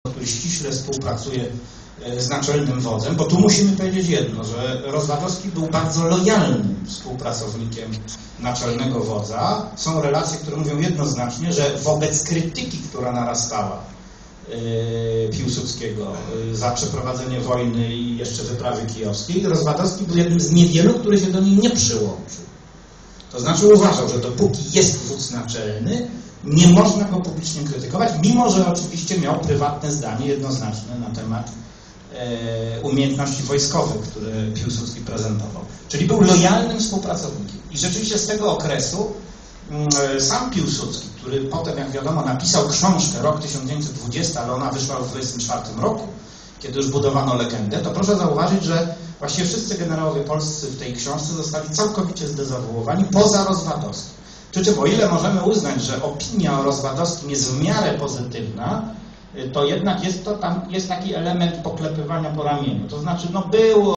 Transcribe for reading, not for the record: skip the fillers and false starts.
który ściśle współpracuje z naczelnym wodzem, bo tu musimy powiedzieć jedno, że Rozwadowski był bardzo lojalnym współpracownikiem naczelnego wodza. Są relacje, które mówią jednoznacznie, że wobec krytyki, która narastała Piłsudskiego za przeprowadzenie wojny i jeszcze wyprawy kijowskiej, Rozwadowski był jednym z niewielu, który się do niej nie przyłączył. To znaczy uważał, że dopóki jest wódz naczelny, nie można go publicznie krytykować, mimo że oczywiście miał prywatne zdanie jednoznaczne na temat umiejętności wojskowych, które Piłsudski prezentował. Czyli był lojalnym współpracownikiem. I rzeczywiście z tego okresu sam Piłsudski, który potem, jak wiadomo, napisał książkę rok 1920, ale ona wyszła w 1924 roku, kiedy już budowano legendę, to proszę zauważyć, że właściwie wszyscy generałowie polscy w tej książce zostali całkowicie zdezawuowani poza Rozwadowskim. Przy czym o ile możemy uznać, że opinia o Rozwadowskim jest w miarę pozytywna, to jednak jest taki element poklepywania po ramieniu. To znaczy, no było